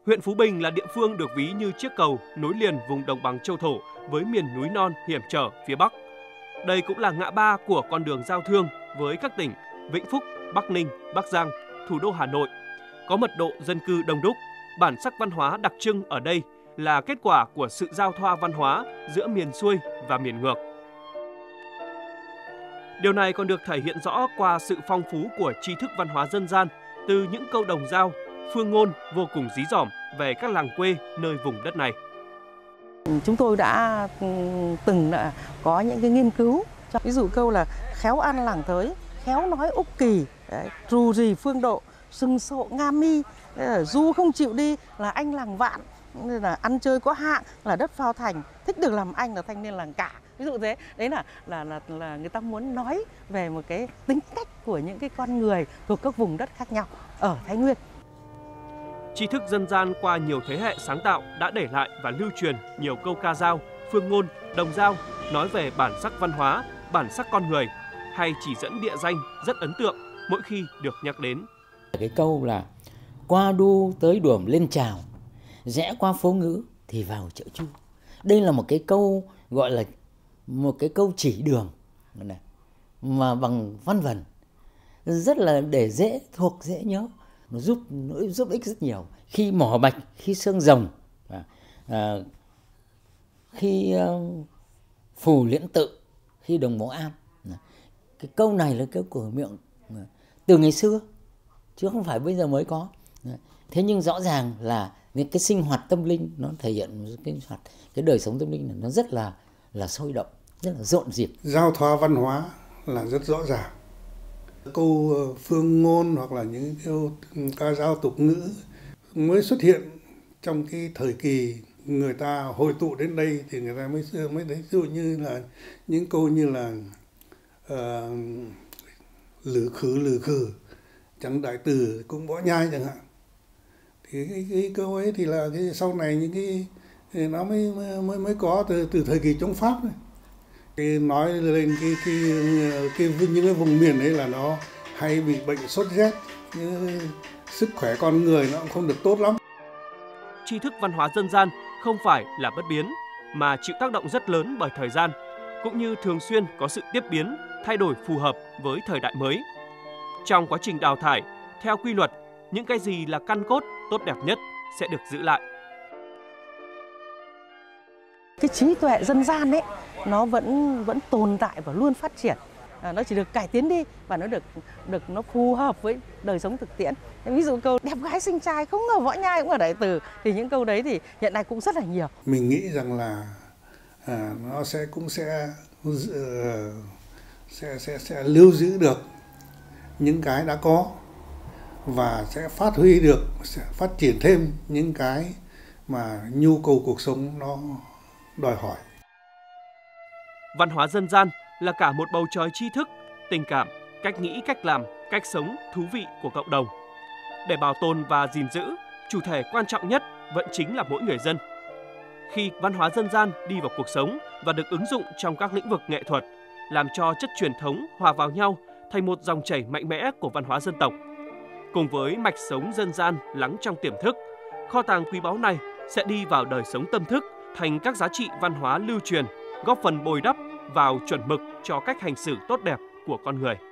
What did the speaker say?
Huyện Phú Bình là địa phương được ví như chiếc cầu nối liền vùng đồng bằng châu thổ với miền núi non hiểm trở phía Bắc. Đây cũng là ngã ba của con đường giao thương với các tỉnh Vĩnh Phúc, Bắc Ninh, Bắc Giang, thủ đô Hà Nội. Có mật độ dân cư đông đúc, bản sắc văn hóa đặc trưng ở đây là kết quả của sự giao thoa văn hóa giữa miền xuôi và miền ngược. Điều này còn được thể hiện rõ qua sự phong phú của tri thức văn hóa dân gian từ những câu đồng dao, phương ngôn vô cùng dí dỏm về các làng quê nơi vùng đất này. Chúng tôi đã từng có những cái nghiên cứu, ví dụ câu là khéo ăn làng tới, khéo nói Úc Kỳ, trù rì phương độ, sừng sộ Nga Mi, du không chịu đi là anh làng Vạn, nên là ăn chơi có hạng là đất Phao Thành, thích được làm anh là thanh niên làng Cả. Ví dụ thế, đấy là người ta muốn nói về một cái tính cách của những cái con người thuộc các vùng đất khác nhau ở Thái Nguyên. Tri thức dân gian qua nhiều thế hệ sáng tạo đã để lại và lưu truyền nhiều câu ca dao, phương ngôn, đồng dao nói về bản sắc văn hóa, bản sắc con người hay chỉ dẫn địa danh rất ấn tượng mỗi khi được nhắc đến. Cái câu là qua đu tới Đuồm lên Trào, rẽ qua phố Ngữ thì vào chợ Chu. Đây là một cái câu gọi là một cái câu chỉ đường này, mà bằng văn vần rất là để dễ thuộc, dễ nhớ. Nó giúp ích rất nhiều khi mỏ bạch, khi xương rồng, khi phù liễn tự, khi đồng mẫu am. Cái câu này là câu của miệng từ ngày xưa chứ không phải bây giờ mới có. Thế nhưng rõ ràng là những cái sinh hoạt tâm linh nó thể hiện cái đời sống tâm linh này nó rất là sôi động, rất là rộn rịp. Giao thoa văn hóa là rất rõ ràng. Câu phương ngôn hoặc là những câu ca dao tục ngữ mới xuất hiện trong cái thời kỳ người ta hội tụ đến đây thì người ta mới thấy, ví dụ như là những câu như là lử khử chẳng đại từ cũng bỏ nhai chẳng hạn. Thì cái câu ấy thì là cái sau này những cái nó mới có từ thời kỳ chống Pháp này. Cái nói lên những cái vùng miền ấy là nó hay bị bệnh sốt rét, sức khỏe con người nó cũng không được tốt lắm. Tri thức văn hóa dân gian không phải là bất biến mà chịu tác động rất lớn bởi thời gian, cũng như thường xuyên có sự tiếp biến, thay đổi phù hợp với thời đại mới. Trong quá trình đào thải, theo quy luật, những cái gì là căn cốt tốt đẹp nhất sẽ được giữ lại. Cái trí tuệ dân gian ấy nó vẫn tồn tại và luôn phát triển. Nó chỉ được cải tiến đi và nó được nó phù hợp với đời sống thực tiễn. Ví dụ câu đẹp gái xinh trai không ngờ võ nhai cũng ở đại từ, thì những câu đấy thì hiện nay cũng rất là nhiều. Mình nghĩ rằng là nó sẽ lưu giữ được những cái đã có và sẽ phát huy được, sẽ phát triển thêm những cái mà nhu cầu cuộc sống nó đòi hỏi. Văn hóa dân gian là cả một bầu trời tri thức, tình cảm, cách nghĩ, cách làm, cách sống thú vị của cộng đồng. Để bảo tồn và gìn giữ, chủ thể quan trọng nhất vẫn chính là mỗi người dân. Khi văn hóa dân gian đi vào cuộc sống và được ứng dụng trong các lĩnh vực nghệ thuật, làm cho chất truyền thống hòa vào nhau thành một dòng chảy mạnh mẽ của văn hóa dân tộc. Cùng với mạch sống dân gian lắng trong tiềm thức, kho tàng quý báu này sẽ đi vào đời sống tâm thức thành các giá trị văn hóa lưu truyền, góp phần bồi đắp vào chuẩn mực cho cách hành xử tốt đẹp của con người.